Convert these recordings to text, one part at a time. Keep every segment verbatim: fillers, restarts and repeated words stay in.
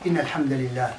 إن الحمد لله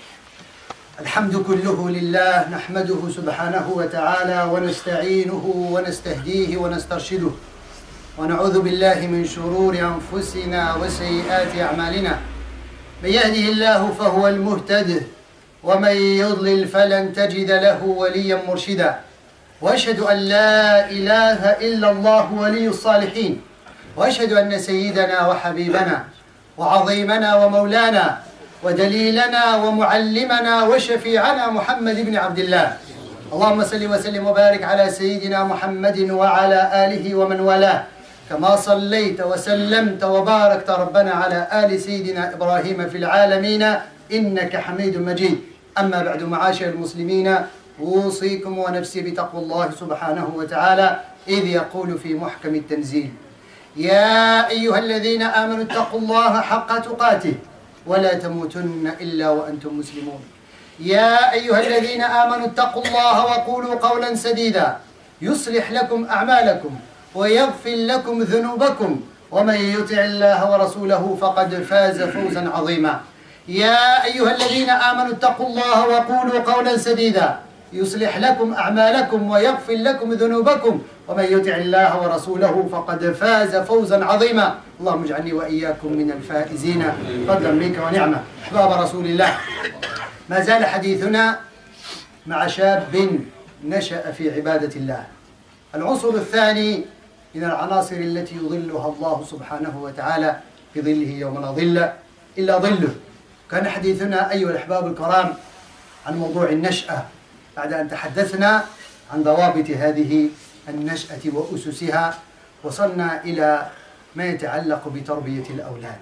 الحمد كله لله نحمده سبحانه وتعالى ونستعينه ونستهديه ونسترشده ونعوذ بالله من شرور أنفسنا وسيئات أعمالنا. من يهده الله فهو المهتد ومن يضلل فلن تجد له وليا مرشدا. وأشهد أن لا إله إلا الله ولي الصالحين، وأشهد أن سيدنا وحبيبنا وعظيمنا ومولانا ودليلنا ومعلمنا وشفيعنا محمد بن عبد الله. اللهم صل وسلم وبارك على سيدنا محمد وعلى آله ومن والاه، كما صليت وسلمت وباركت ربنا على آل سيدنا إبراهيم في العالمين إنك حميد مجيد. أما بعد، معاشر المسلمين، أوصيكم ونفسي بتقوى الله سبحانه وتعالى، إذ يقول في محكم التنزيل: يا أيها الذين آمنوا اتقوا الله حق تقاته ولا تموتن إلا وأنتم مسلمون. يا أيها الذين آمنوا اتقوا الله وقولوا قولا سديدا يصلح لكم أعمالكم ويغفر لكم ذنوبكم، ومن يطع الله ورسوله فقد فاز فوزا عظيما. يا أيها الذين آمنوا اتقوا الله وقولوا قولا سديدا يصلح لكم أعمالكم ويغفر لكم ذنوبكم، ومن يطع الله ورسوله فقد فاز فوزا عظيما. اللهم اجعلني وإياكم من الفائزين فضلا منك ونعمة. أحباب رسول الله، ما زال حديثنا مع شاب نشأ في عبادة الله. العنصر الثاني من العناصر التي يظلها الله سبحانه وتعالى في ظله يوم لا ظل إلا ظله. كان حديثنا أيها الأحباب الكرام عن موضوع النشأة، بعد أن تحدثنا عن ضوابط هذه النشأة وأسسها، وصلنا إلى ما يتعلق بتربية الأولاد.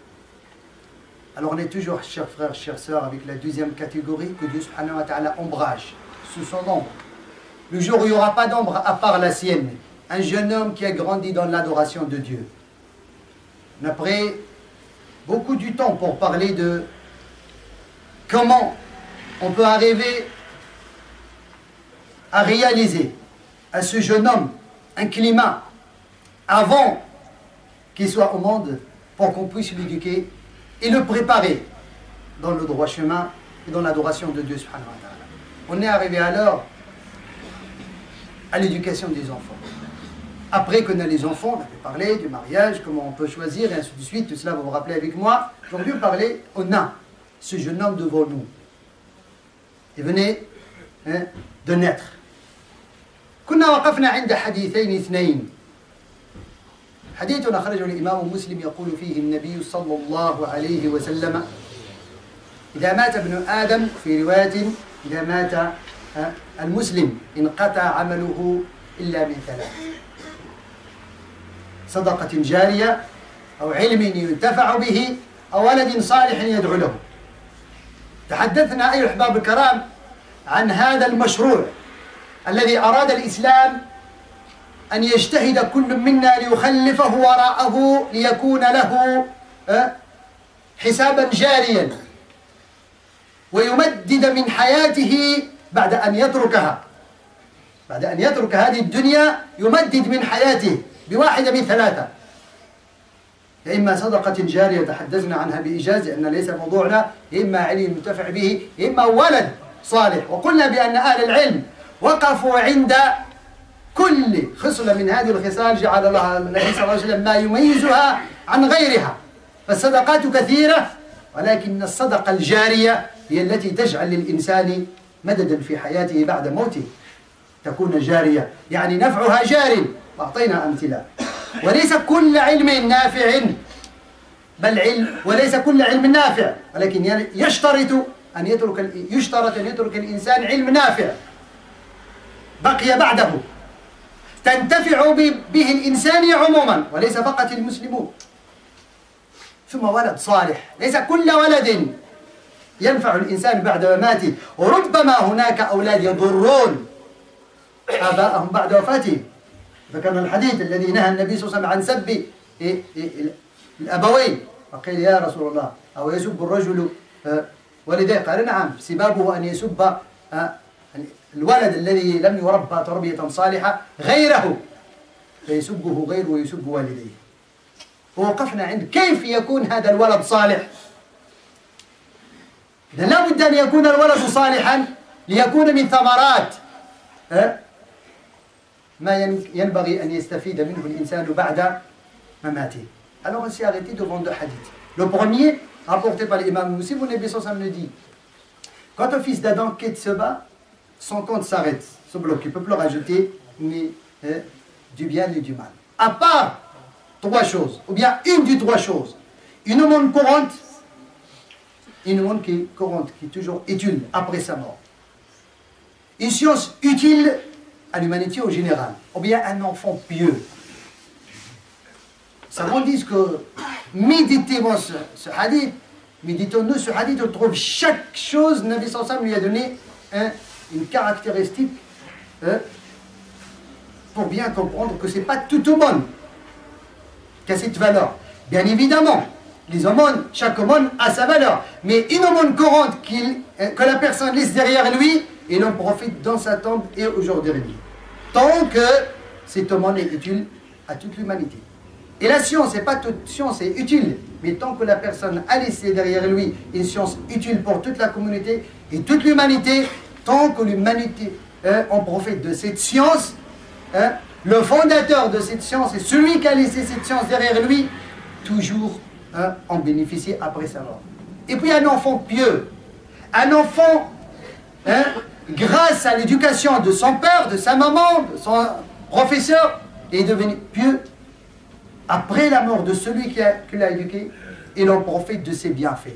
Alors on est toujours, chers frères, chers sœurs, avec la deuxième catégorie que Dieu subhanahu wa ta'ala ombrage sous son ombre. Le jour où il n'y aura pas d'ombre à part la sienne, un jeune homme qui a grandi dans l'adoration de Dieu. On a pris beaucoup du temps pour parler de comment on peut arriver à réaliser à ce jeune homme un climat avant qu'il soit au monde, pour qu'on puisse l'éduquer et le préparer dans le droit chemin et dans l'adoration de Dieu subhanahu wa ta'ala. On est arrivé alors à l'éducation des enfants. Après qu'on a les enfants, on avait parlé du mariage, comment on peut choisir, et ainsi de suite, tout cela vous vous rappelez avec moi. Aujourd'hui, on parlait, on a ce jeune homme devant nous. Il venait hein, de naître. كنا وقفنا عند حديثين اثنين. حديث أخرجه الإمام مسلم يقول فيه النبي صلى الله عليه وسلم: إذا مات ابن آدم، في رواية إذا مات المسلم انقطع عمله إلا من ثلاث: صدقة جارية، أو علم ينتفع به، أو ولد صالح يدعو له. تحدثنا أيها الأحباب الكرام عن هذا المشروع الذي أراد الإسلام أن يجتهد كل منا ليخلفه وراءه ليكون له حسابا جاريا ويمدد من حياته بعد أن يتركها. بعد أن يترك هذه الدنيا يمدد من حياته بواحدة من ثلاثة: يا إما صدقة جارية تحدثنا عنها بإجازة أن ليس موضوعنا، يا إما علم ينتفع به، يا إما ولد صالح. وقلنا بأن أهل العلم وقفوا عند كل خصلة من هذه الخصال جعل الله النبي صلى الله عليه وسلم ما يميزها عن غيرها. فالصدقات كثيرة، ولكن الصدقة الجارية هي التي تجعل للإنسان مددا في حياته بعد موته، تكون جارية، يعني نفعها جار. وأعطينا أمثلة. وليس كل علم نافع، بل علم، وليس كل علم نافع، ولكن يشترط أن يترك يشترط أن يترك الإنسان علم نافع بقي بعده تنتفع به الإنسان عموما، وليس فقط المسلمون. ثم ولد صالح، ليس كل ولد ينفع الإنسان بعد مماته، وربما هناك أولاد يضرون آباءهم بعد وفاتهم. ذكرنا الحديث الذي نهى النبي صلى الله عليه وسلم عن سب الأبوين، فقيل يا رسول الله أو يسب الرجل والديه؟ قال نعم، سبابه أن يسب الولد الذي لم يربى تربية صالحة غيره، فيسبه غيره ويسب والديه. ووقفنا عند كيف يكون هذا الولد صالح. إذا لا بد أن يكون الولد صالحا ليكون من ثمرات ما ينبغي أن يستفيد منه الإنسان بعد مماته. Alors on s'est arrêté devant deux hadiths. Le premier, rapporté par l'imam Muslim, où le Nabi sallallahu alayhi wa sallam le dit, quand un fils d'Adam quitte ce bas, son compte s'arrête, se bloque, il ne peut plus rajouter ni euh, du bien ni du mal. À part trois choses, ou bien une des trois choses. Une montre courante, une montre qui est courante, qui est toujours utile après sa mort. Une science utile à l'humanité au général, ou bien un enfant pieux. Ça savants disent que méditez-moi ce, ce hadith, méditons-nous ce hadith, on trouve chaque chose, Nabi sallallahu alayhi wa sallam lui a donné un, une caractéristique hein, pour bien comprendre que ce n'est pas tout au monde qui a cette valeur. Bien évidemment, les aumônes, chaque aumône a sa valeur, mais une aumône courante qu'il, que la personne laisse derrière lui, il en profite dans sa tombe et au jour dernier. Tant que cette aumône est utile à toute l'humanité. Et la science, c'est pas toute science est utile, mais tant que la personne a laissé derrière lui une science utile pour toute la communauté et toute l'humanité, tant que l'humanité hein, en profite de cette science, hein, le fondateur de cette science et celui qui a laissé cette science derrière lui, toujours hein, en bénéficier après sa mort. Et puis un enfant pieux, un enfant, hein, grâce à l'éducation de son père, de sa maman, de son professeur, est devenu pieux. Après la mort de celui qui, a, qui l'a éduqué, il en profite de ses bienfaits.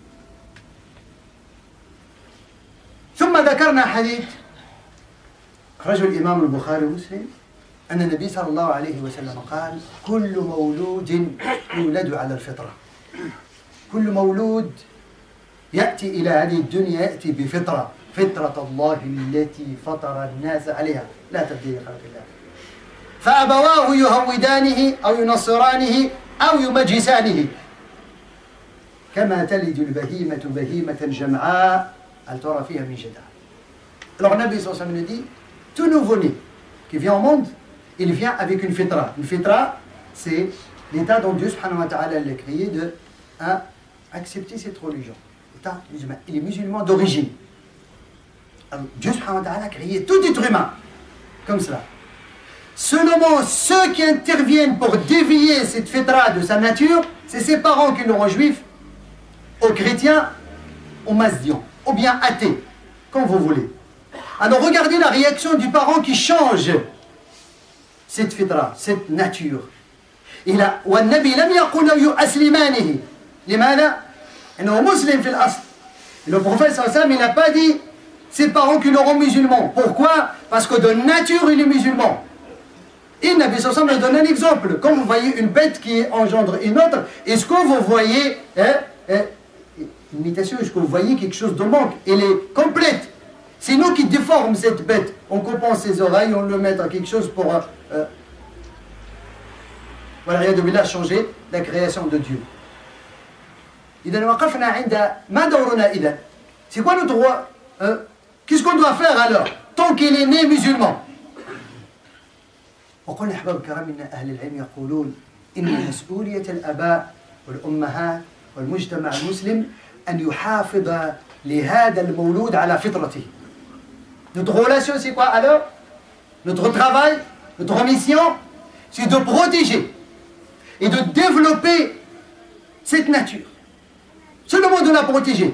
ثم ذكرنا حديث أخرجه الإمام البخاري ومسلم أن النبي صلى الله عليه وسلم قال: كل مولود يولد على الفطرة. كل مولود يأتي إلى هذه الدنيا يأتي بفطرة، فطرة الله التي فطر الناس عليها لا تبديل لخلق الله. فأبواه يهودانه أو ينصرانه أو يمجسانه كما تلد البهيمة بهيمة جمعاء هل ترى فيها من جدع. Alors Nabi sallallahu alayhi wa sallam dit, tout nouveau-né qui vient au monde, il vient avec une fitra. Une fitra, c'est l'état dont Dieu subhanahu wa ta'ala l'a créé de hein, accepter cette religion. L'état musulman. Il est musulman d'origine. Alors, Dieu subhanahu wa ta'ala a créé tout être humain comme cela. Seulement ceux qui interviennent pour dévier cette fitra de sa nature, c'est ses parents qui le rendent juif, aux chrétiens, aux masdians, ou bien athées, comme vous voulez. Alors regardez la réaction du parent qui change cette fitra, cette nature. Il a والنبي لم يقل يؤسلمانه لماذا؟ إنه مسلم في الأصل. Le prophète sallallahu alayhi wa sallam, il n'a pas dit ses parents qui le rendent musulman. Pourquoi? Parce que de nature il est musulman. Et Nabi sallallahu alayhi wa sallam donne un exemple. Quand vous voyez une bête qui engendre une autre, est-ce que vous voyez hein, hein, une imitation, est-ce que vous voyez quelque chose de manque? Elle est complète. C'est nous qui déformons cette bête. On compense ses oreilles, on le met à quelque chose pour euh, voilà, rien de billah, changer la création de Dieu. C'est quoi notre droit? euh, Qu'est-ce qu'on doit faire alors tant qu'il est né musulman? وقل أحباب الكرام من أهل العلم يقولون إن مسؤولية الآباء والأمهات والمجتمع المسلم أن يحافظ لهذا المولود على فطرته. Notre relation c'est quoi alors? Notre travail, notre mission, c'est de protéger et de développer cette nature. Seulement de la protéger.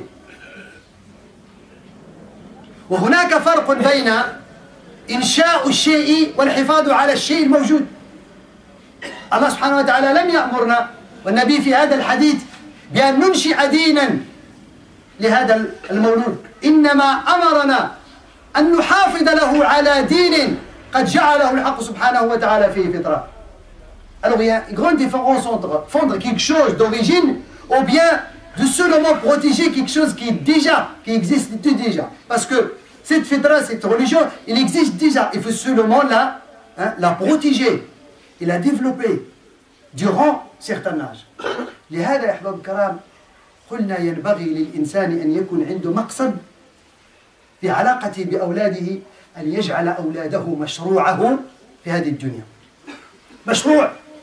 وهناك فرق بين إنشاء الشيء والحفاظ على الشيء الموجود. الله سبحانه وتعالى لم يأمرنا والنبي في هذا الحديث بأن ننشئ دينا لهذا المولود، إنما أمرنا أن نحافظ له على دين قد جعله الحق سبحانه وتعالى فيه فطرة. Alors il y a une grande différence entre fondre quelque chose d'origine ou bien de seulement protéger quelque chose qui est déjà, qui existe déjà. Parce que cette fitra, cette religion, elle existe déjà. Il faut seulement la, hein, la protéger et la développer durant certains âges. لهذا يا أحباب الكرام قلنا ينبغي للإنسان أن يكون عنده مقصد في علاقته بأولاده، أن يجعل أولاده مشروعه في هذه الدنيا. مشروع.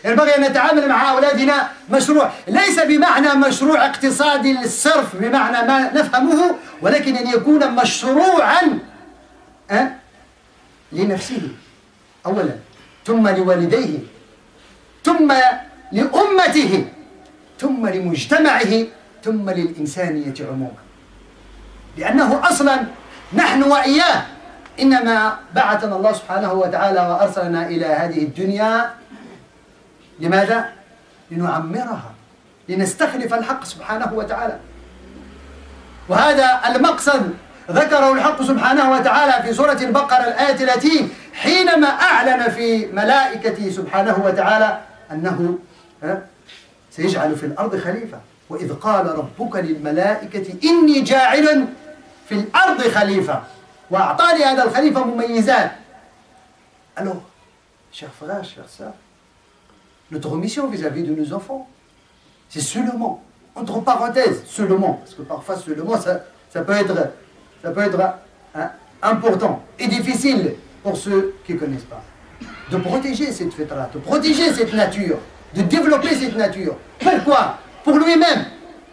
ينبغي أن نتعامل مع أولادنا مشروع، ليس بمعنى مشروع اقتصادي الصرف بمعنى ما نفهمه، ولكن أن يكون مشروعا أه؟ لنفسه أولا، ثم لوالديه، ثم لأمته، ثم لمجتمعه، ثم للإنسانية عموما. لأنه أصلا نحن وإياه إنما بعثنا الله سبحانه وتعالى وأرسلنا إلى هذه الدنيا لماذا؟ لنعمرها، لنستخلف الحق سبحانه وتعالى. وهذا المقصد ذكره الحق سبحانه وتعالى في سورة البقرة الآية ثلاثين حينما أعلن في ملائكته سبحانه وتعالى أنه سيجعل في الأرض خليفة. وإذ قال ربك للملائكة إني جاعل في الأرض خليفة، وأعطى لي هذا الخليفة مميزات. Alors, chers frères, chers sœurs, notre mission vis-à-vis de nos enfants, c'est seulement, entre parenthèses, seulement, parce que parfois seulement, ça, ça peut être, ça peut être hein, important et difficile pour ceux qui ne connaissent pas, de protéger cette fitra, de protéger cette nature, de développer cette nature. Pourquoi? Pour lui-même,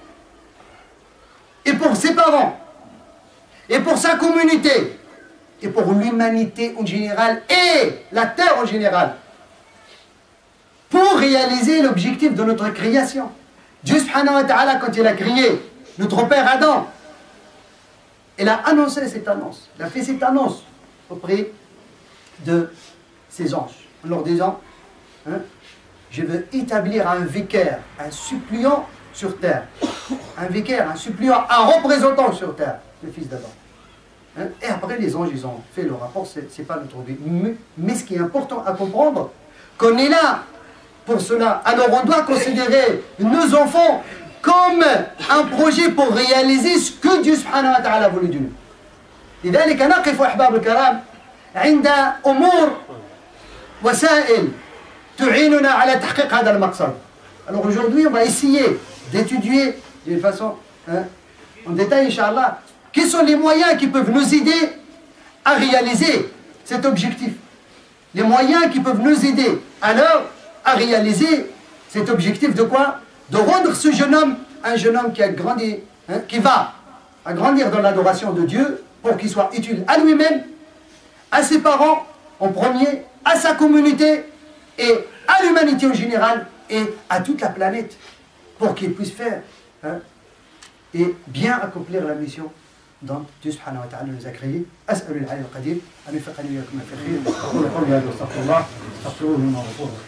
et pour ses parents, et pour sa communauté, et pour l'humanité en général, et la terre en général, pour réaliser l'objectif de notre création. Dieu subhanahu wa ta'ala, quand il a créé notre père Adam, il a annoncé cette annonce, il a fait cette annonce auprès de ses anges, en leur disant hein, je veux établir un vicaire, un suppliant sur terre, un vicaire, un suppliant, un représentant sur terre, le fils d'Adam. Hein? Et après les anges, ils ont fait le rapport, c'est pas notre but. Mais, mais ce qui est important à comprendre, qu'on est là pour cela. Alors on doit considérer nos enfants comme un projet pour réaliser ce que Dieu subhanahu wa ta'ala a voulu de nous. لذلك نقف أحباب الكرام عند أمور وسائل تعيننا على تحقيق هذا المقصد. Alors aujourd'hui, on va essayer d'étudier d'une façon hein, en détail, Inch'Allah, quels sont les moyens qui peuvent nous aider à réaliser cet objectif. Les moyens qui peuvent nous aider alors à réaliser cet objectif de quoi? De rendre ce jeune homme un jeune homme qui a grandi, hein, qui va à grandir dans l'adoration de Dieu pour qu'il soit utile à lui-même, à ses parents en premier, à sa communauté et à l'humanité en général et à toute la planète pour qu'il puisse faire hein, et bien accomplir la mission dont Dieu subhanahu wa ta'ala nous a créé. أسأل العلي القدير أن يوفقني وإياكم في الخير. أقول قولي هذا واستغفر الله استغفروه إنه غفور رحيم.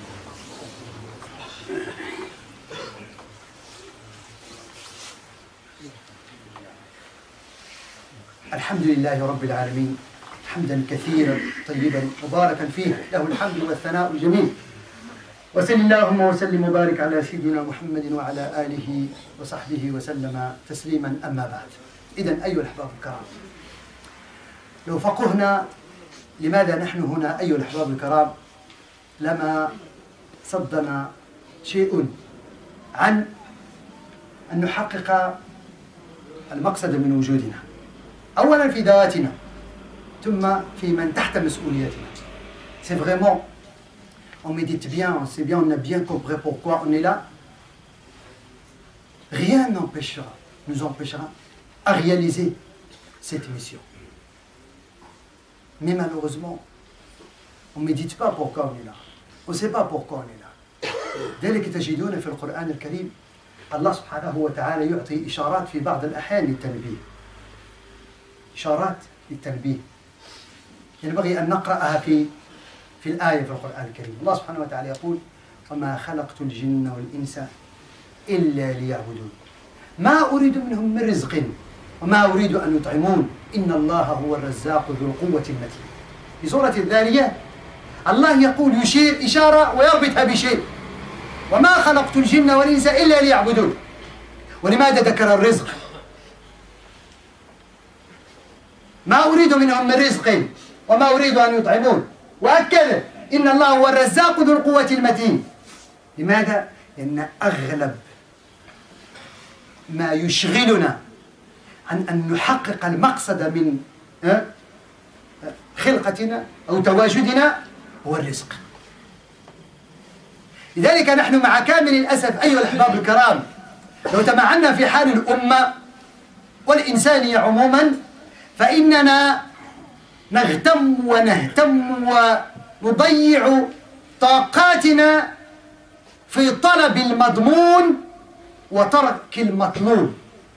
الحمد لله رب العالمين حمدا كثيرا طيبا مباركا فيه، له الحمد والثناء الجميل. وصل اللهم وسلم وبارك على سيدنا محمد وعلى آله وصحبه وسلم تسليما. أما بعد، إذن أيها الأحباب الكرام، لو فقهنا لماذا نحن هنا أيها الأحباب الكرام لما صدنا شيء عن أن نحقق المقصد من وجودنا، أولا في ذواتنا ثم في من تحت مسؤوليتنا. C'est vraiment, on médite bien, on sait bien, on a bien compris pourquoi on est là. Rien n'empêchera, nous empêchera à réaliser cette mission. Mais malheureusement, on ne médite pas pourquoi on est là. On ne sait pas pourquoi on est là. ذلك تجدون في القرآن الكريم الله سبحانه وتعالى يعطي إشارات في بعض الأحيان للتنبيه. إشارات للتنبيه ينبغي أن نقرأها في في الآية في القرآن الكريم. الله سبحانه وتعالى يقول وما خلقت الجن والإنس إلا ليعبدون ما أريد منهم من رزق وما أريد أن يطعمون إن الله هو الرزاق ذو القوة المتين. في سورة الذاريات الله يقول يشير إشارة ويربطها بشيء وما خلقت الجن والإنس إلا ليعبدون. ولماذا ذكر الرزق؟ ما أريد منهم من رزق وما أريد أن يطعمون، وأكد إن الله هو الرزاق ذو القوة المتين. لماذا؟ لأن أغلب ما يشغلنا عن أن نحقق المقصد من خلقتنا أو تواجدنا هو الرزق. لذلك نحن مع كامل الأسف أيها الأحباب الكرام، لو تمعنا في حال الأمة والإنسانية عموما فإننا نغتم ونهتم ونضيع طاقاتنا في طلب المضمون وترك المطلوب.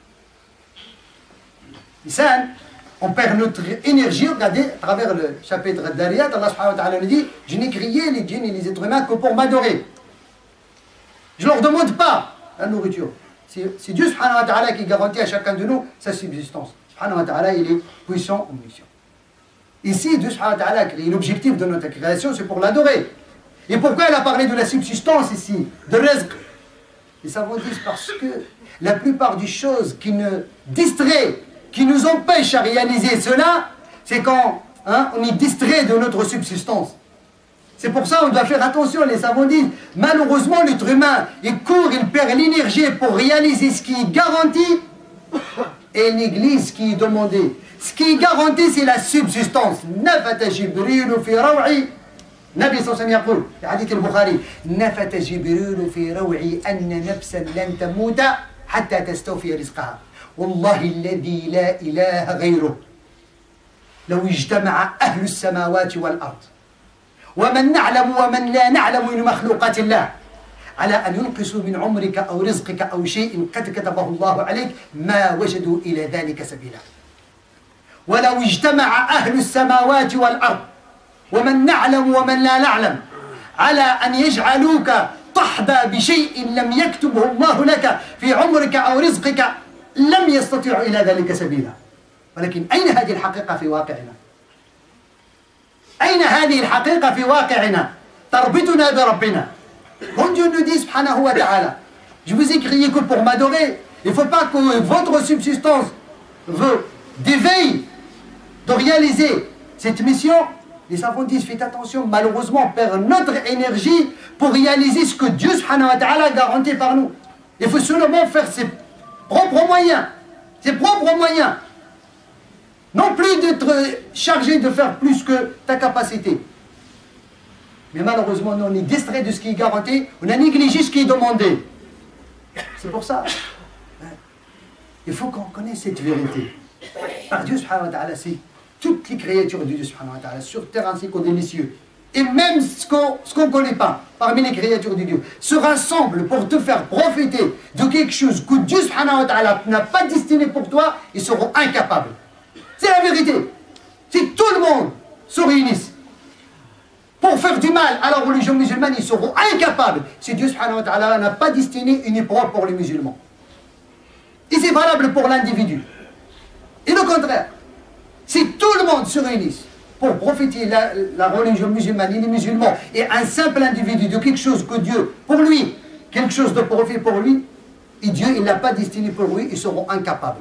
Insan, on perd notre énergie. Regardez, à travers le chapitre d'Ariyat, Allah subhanahu wa ta'ala nous dit: je n'ai créé les djinns et les êtres humains que pour m'adorer. Je ne leur demande pas la nourriture. C'est Dieu subhanahu wa ta'ala qui garantit à chacun de nous sa subsistance. Subhanahu wa ta'ala, il est puissant, omniscient. Ici, Dieu subhanahu wa ta'ala a créé l'objectif de notre création, c'est pour l'adorer. Et pourquoi il a parlé de la subsistance ici, de rizq? Les savants disent parce que la plupart des choses qui nous distraient, qui nous empêchent à réaliser cela, c'est quand hein, on est distrait de notre subsistance. C'est pour ça qu'on doit faire attention. Les savants disent, malheureusement l'être humain, il court, il perd l'énergie pour réaliser ce qui est garanti et il néglige ce qui est demandé. Ce qui est garanti, c'est la subsistance. نفت جبريل في روعي النبي صلى الله عليه وسلم يقول في حديث البخاري: نفت جبريل في روعي أن نفسا لن تموت حتى تستوفي رزقها والله الذي لا إله غيره لو اجتمع أهل السماوات والأرض ومن نعلم ومن لا نعلم من مخلوقات الله على أن ينقصوا من عمرك أو رزقك أو شيء قد كتبه الله عليك ما وجدوا إلى ذلك سبيلا. ولو اجتمع أهل السماوات والأرض ومن نعلم ومن لا نعلم على أن يجعلوك تحظى بشيء لم يكتبه الله لك في عمرك أو رزقك لم يستطيعوا إلى ذلك سبيلا. ولكن أين هذه الحقيقة في واقعنا؟ أين هذه الحقيقة في واقعنا؟ تربطنا بربنا. Quand Dieu nous dit subhanahu wa ta'ala, je vous ai créé que pour m'adorer, il ne faut pas que votre subsistance veut d'éveil, de réaliser cette mission. Les savants disent, faites attention, malheureusement on perd notre énergie pour réaliser ce que Dieu subhanahu wa ta'ala garantit par nous. Il faut seulement faire ses propres moyens, ses propres moyens. Non plus d'être chargé de faire plus que ta capacité. Mais malheureusement, nous, on est distrait de ce qui est garanti, on a négligé ce qui est demandé. C'est pour ça. Il faut qu'on connaisse cette vérité. Par Dieu subhanahu wa ta'ala, c'est toutes les créatures de Dieu subhanahu wa ta'ala, sur terre ainsi qu'au des cieux. Et même ce qu'on ce qu'on ne connaît pas, parmi les créatures de Dieu, se rassemblent pour te faire profiter de quelque chose que Dieu subhanahu wa ta'ala n'a pas destiné pour toi, ils seront incapables. C'est la vérité. Si tout le monde se réunisse pour faire du mal à la religion musulmane, ils seront incapables. Si Dieu subhanahu wa ta'ala n'a pas destiné une épreuve pour les musulmans. Et c'est valable pour l'individu. Et le contraire, si tout le monde se réunisse pour profiter de la, la religion musulmane et les musulmans et un simple individu de quelque chose que Dieu, pour lui, quelque chose de profit pour lui, et Dieu, il ne l'a pas destiné pour lui, ils seront incapables.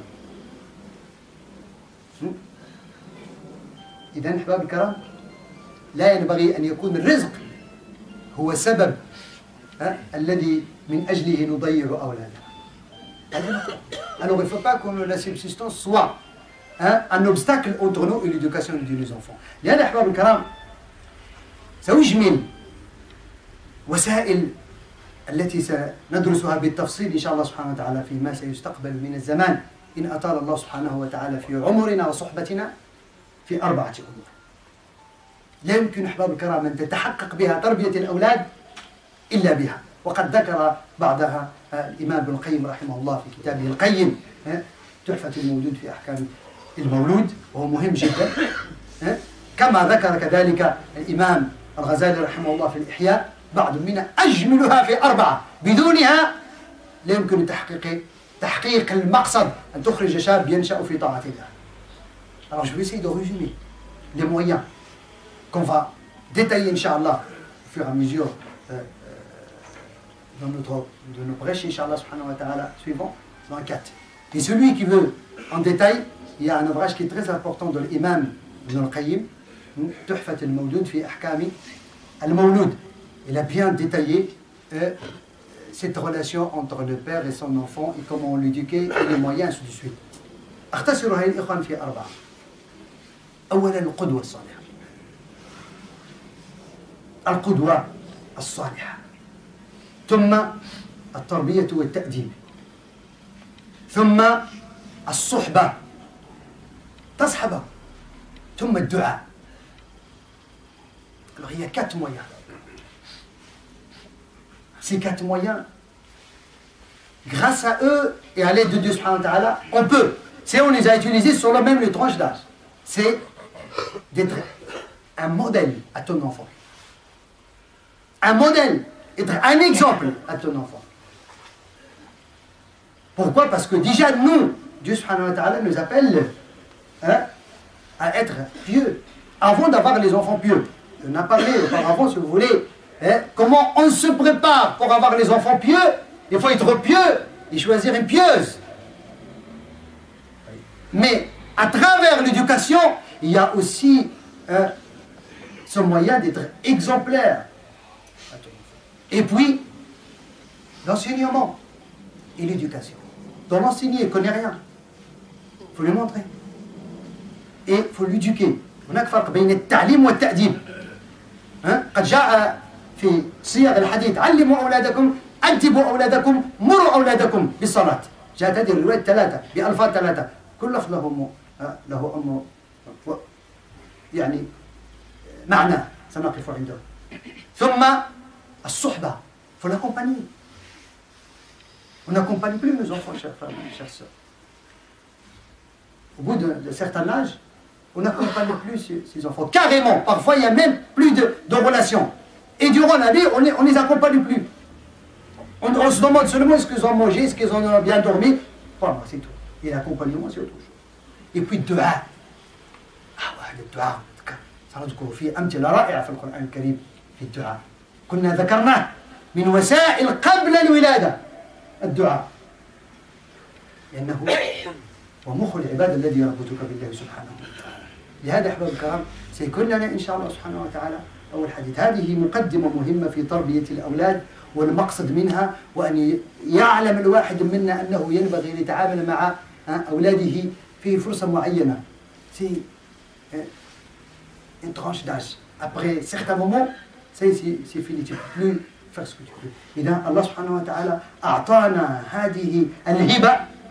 إذن أحباب الكرام لا ينبغي أن يكون الرزق هو سبب الذي من أجله نضيع أولادنا. Alors il ne faut pas que la subsistance soit hein, un obstacle entre nous et l'éducation de nos enfants. لأن أحباب الكرام سأجمل وسائل التي سندرسها بالتفصيل إن شاء الله سبحانه وتعالى فيما سيستقبل من الزمان إن أطال الله سبحانه وتعالى في عمرنا وصحبتنا في أربعة أمور. لا يمكن أحباب الكرام أن تتحقق بها تربية الأولاد إلا بها، وقد ذكر بعضها الإمام ابن القيم رحمه الله في كتابه القيم تحفة المولود في أحكام المولود، وهو مهم جدا. كما ذكر كذلك الإمام الغزالي رحمه الله في الإحياء بعض منها أجملها في أربعة، بدونها لا يمكن تحقيق تحقيق المقصد أن تخرج شاب ينشأ في طاعة الله. Alors je vais essayer de résumer les moyens qu'on va détailler, Inch'Allah, au fur et à mesure euh, dans notre, de nos prêches, Inch'Allah, subhanahu wa ta'ala, suivant, dans quatre. Et celui qui veut en détail, il y a un ouvrage qui est très important de l'imam Ibn al-Qayyim, Tuhfat al-Mawlud fi Ahkami al-Mawlud. Il a bien détaillé euh, cette relation entre le père et son enfant et comment l'éduquer et les moyens, ainsi de suite. أختصرها الإخوان في أربعة. أولا القدوة الصالحة. القدوة الصالحة. ثم التربية والتأديب، ثم الصحبة تصحبه، ثم الدعاء. Alors il y a quatre moyens. Ces quatre moyens, grâce à eux et à l'aide de Dieu subhanahu wa ta'ala, on peut, si on les a utilisés sur la même tranche d'âge, c'est d'être un modèle à ton enfant. Un modèle, être un exemple à ton enfant. Pourquoi? Parce que déjà nous, Dieu subhanahu wa ta'ala nous appelle hein, à être pieux, avant d'avoir les enfants pieux. On a parlé auparavant, si vous voulez, hein, comment on se prépare pour avoir les enfants pieux. Il faut être pieux et choisir une pieuse. Mais à travers l'éducation, il y a aussi hein, ce moyen d'être exemplaire. Et puis, l'enseignement et l'éducation. Dans l'enseigner, il ne connaît rien. Il faut lui montrer. Et il faut l'éduquer. هناك فرق بين التعليم والتأديب. قد جاء في صيغ الحديث علموا أولادكم، أدبوا أولادكم، مروا أولادكم بالصلاة. جاءت هذه الروايات ثلاثة بألفاظ ثلاثة، كل لفظ له له أم يعني معنى سنقف عنده. ثم الصحبة، il faut l'accompagner. On n'accompagne plus nos enfants, chers frères et chères sœurs. Au bout d'un certain âge, on n'accompagne plus ces, ces enfants. Carrément, parfois il n'y a même plus de, de relations. Et durant l'année, on ne on les accompagne plus. On, on se demande seulement est-ce qu'ils ont mangé, est-ce qu'ils ont bien dormi. Voilà, c'est tout. Et l'accompagnement, c'est autre chose. Et puis, le dua. Ah ouais, le dua. سنذكر فيه أمثلة رائعة في القرآن الكريم في الدعاء. كنا ذكرناه من وسائل قبل الولادة الدعاء. لأنه ومخ العباد الذي يربطك بالله سبحانه وتعالى. لهذا أحباب الكرام سيكون لنا إن شاء الله سبحانه وتعالى أول حديث. هذه مقدمة مهمة في تربية الأولاد، والمقصد منها وأن يعلم الواحد منا أنه ينبغي أن يتعامل مع أولاده في فرصة معينة. سي une tranche d'âge. Après certains moments, c'est fini, tu ne peux plus faire ce que tu veux. إذا الله سبحانه وتعالى أعطانا هذه الهبة.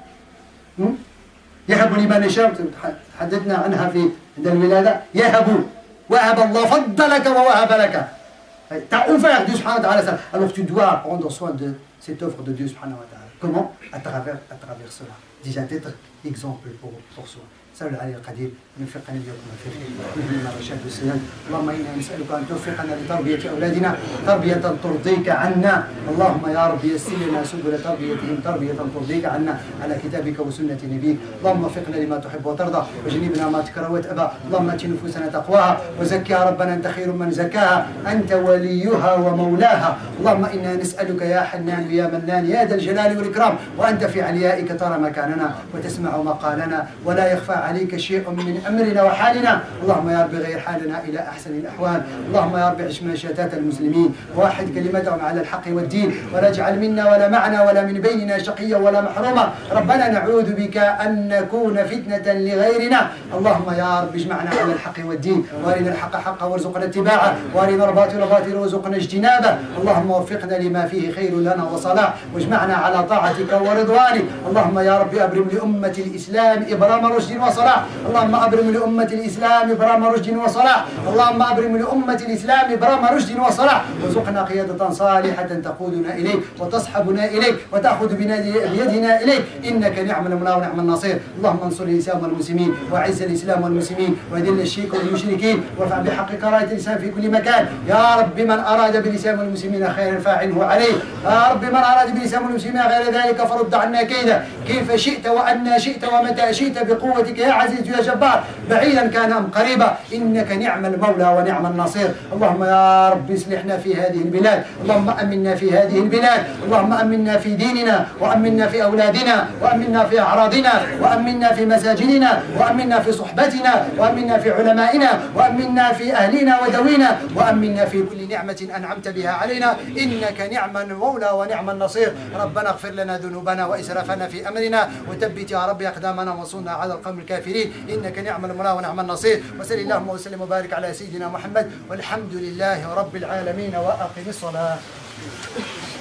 يهب لمن يشاء، تحدثنا عنها في عند الولادة. يهب وهب الله فضلك ووهب لك. T'as offert Dieu subhanahu wa ta'ala. Alors tu dois prendre soin de cette offre de Dieu subhanahu wa ta'ala. Comment? À travers, à travers cela. Déjà d'être exemple pour, pour soi. سأل العلي القدير أن يوفقنا اليوم في نبينا الرشاد والسداد. اللهم إنا نسألك أن توفقنا لتربية أولادنا تربية ترضيك عنا. اللهم يا رب يسر لنا سبل تربيتهم تربية ترضيك عنا على كتابك وسنة نبيك. اللهم وفقنا لما تحب وترضى وجنبنا ما تكره وتأبى. اللهم آت نفوسنا تقواها وزكها ربنا أنت خير من زكاها أنت وليها ومولاها. اللهم إنا نسألك يا حنان يا منان يا ذا الجلال والإكرام وأنت في عليائك ترى مكاننا وتسمع مقالنا ولا يخفى عليك شيء من أمرنا وحالنا. اللهم يا رب غير حالنا إلى أحسن الأحوال. اللهم يا رب عشنا شتات المسلمين وواحد كلمتهم على الحق والدين ولا اجعل منا ولا معنا ولا من بيننا شقيا ولا محروما. ربنا نعوذ بك أن نكون فتنة لغيرنا. اللهم يا رب اجمعنا على الحق والدين وارنا الحق حقا وارزقنا اتباعه وارنا الباطل باطلا وارزقنا اجتنابه. اللهم وفقنا لما فيه خير لنا وصلاح واجمعنا على طاعتك ورضوانك. اللهم يا رب أبرم لأمة الإسلام إبرام رشد وصلاح. اللهم أبرم لأمة الإسلام إبرام رشد وصلاح. اللهم أبرم لأمة الإسلام إبرام رشد وصلاح وارزقنا قيادة صالحة تقودنا إليك وتصحبنا إليك وتأخذ بيدنا إليك إنك نعم المولى ونعم النصير. اللهم انصر الإسلام والمسلمين وأعز الإسلام والمسلمين وأذل الشرك والمشركين وارفع بحق راية الإسلام في كل مكان. يا رب من أراد بالإسلام والمسلمين خيرا فاعله عليه. يا رب من أراد بالإسلام والمسلمين غير ذلك فرد عنا كيدا كيف شئت وأن شئت ومتى شئت بقوتك يا عزيز يا جبار بعيدا كان أم قريبا إنك نعم المولى ونعم النصير. اللهم يا رب اصلحنا في هذه البلاد. اللهم أمنا في هذه البلاد. اللهم أمنا في ديننا وأمنا في أولادنا وأمنا في أعراضنا وأمنا في مساجدنا وأمنا في صحبتنا وأمنا في علمائنا وأمنا في أهلنا ودوينا وأمنا في كل نعمة أنعمت بها علينا إنك نعم المولى ونعم النصير. ربنا اغفر لنا ذنوبنا وإسرافنا في أمرنا وثبت يا رب أقدامنا وانصرنا على القوم الكافرين إنك نعم المولى ونعم النصير. وصل اللهم وسلم وبارك على سيدنا محمد والحمد لله رب العالمين وأقم الصلاة.